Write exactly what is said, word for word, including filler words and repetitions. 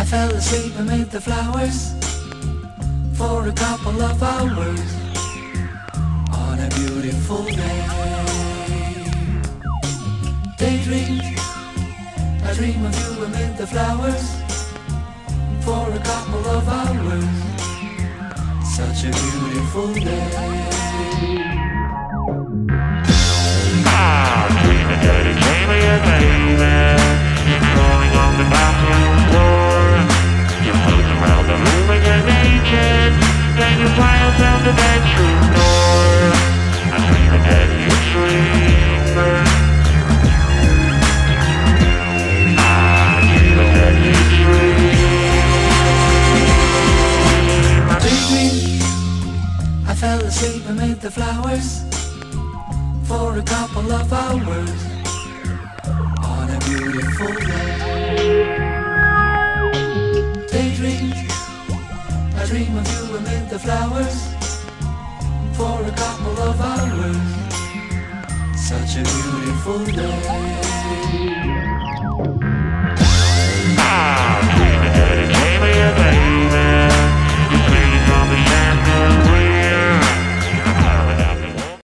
I fell asleep amid the flowers for a couple of hours on a beautiful day. Daydream, I dream of you amid the flowers for a couple of hours. Such a beautiful day. Ah, dreaming that it came here, baby. You're crawling on the bathroom floor. You're floating around the room and you're naked. Then you fly down the bedroom door. I'm dreaming that you dream. Ah, dreaming that you dream. Daydream, I fell asleep amid the flowers for a couple of hours on a beautiful day. Daydream, I dream of you amid the flowers for a couple of hours. Such a beautiful day.